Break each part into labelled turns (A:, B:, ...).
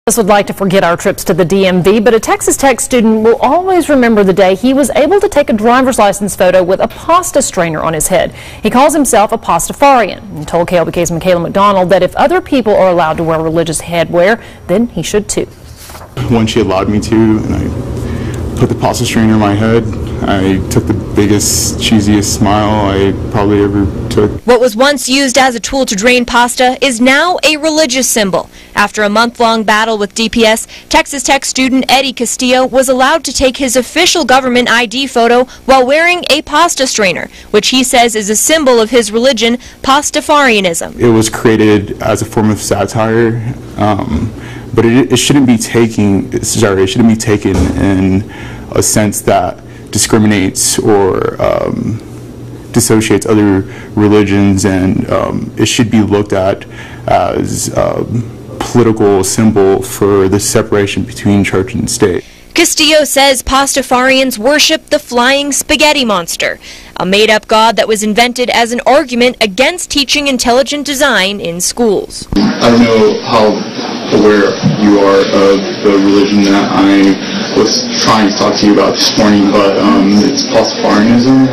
A: Us would like to forget our trips to the DMV, but a Texas Tech student will always remember the day he was able to take a driver's license photo with a pasta strainer on his head. He calls himself a Pastafarian and told KLBK's Michaela McDonald that if other people are allowed to wear religious headwear, then he should too.
B: When she allowed me to, and I put the pasta strainer in my head, I took the biggest, cheesiest smile I probably ever took.
C: What was once used as a tool to drain pasta is now a religious symbol. After a month-long battle with DPS, Texas Tech student Eddie Castillo was allowed to take his official government ID photo while wearing a pasta strainer, which he says is a symbol of his religion, Pastafarianism.
B: It was created as a form of satire, but it shouldn't be taken. It shouldn't be taken in a sense that discriminates or dissociates other religions, and it should be looked at as political symbol for the separation between church and state.
C: Castillo says Pastafarians worship the flying spaghetti monster, a made-up god that was invented as an argument against teaching intelligent design in schools.
B: I don't know how aware you are of the religion that I was trying to talk to you about this morning, but it's Pastafarianism.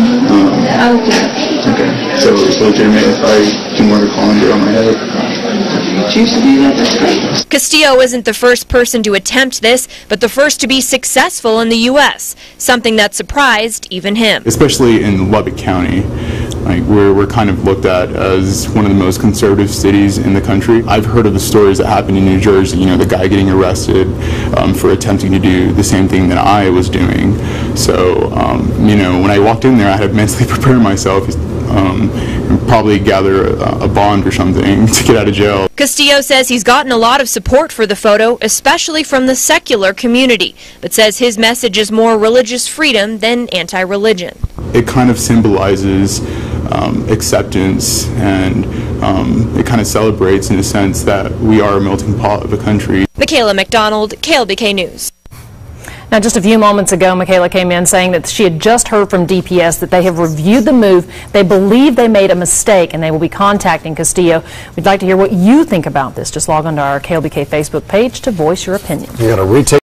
B: Okay, so it's legitimate if I can wear a colander on my head. Choose to do that, that's great.
C: Castillo isn't the first person to attempt this, but the first to be successful in the U.S., something that surprised even him.
B: Especially in Lubbock County, like we're kind of looked at as one of the most conservative cities in the country. I've heard of the stories that happened in New Jersey, you know, the guy getting arrested for attempting to do the same thing that I was doing. So, you know, when I walked in there, I had to mentally prepare myself, and probably gather a bond or something to get out of jail.
C: Castillo says he's gotten a lot of support for the photo, especially from the secular community, but says his message is more religious freedom than anti-religion.
B: It kind of symbolizes acceptance, and it kind of celebrates in a sense that we are a melting pot of a country.
C: Michaela McDonald, KLBK News.
A: Now, just a few moments ago, Michaela came in saying that she had just heard from DPS that they have reviewed the move. They believe they made a mistake, and they will be contacting Castillo. We'd like to hear what you think about this. Just log on to our KLBK Facebook page to voice your opinion.
D: You got to retake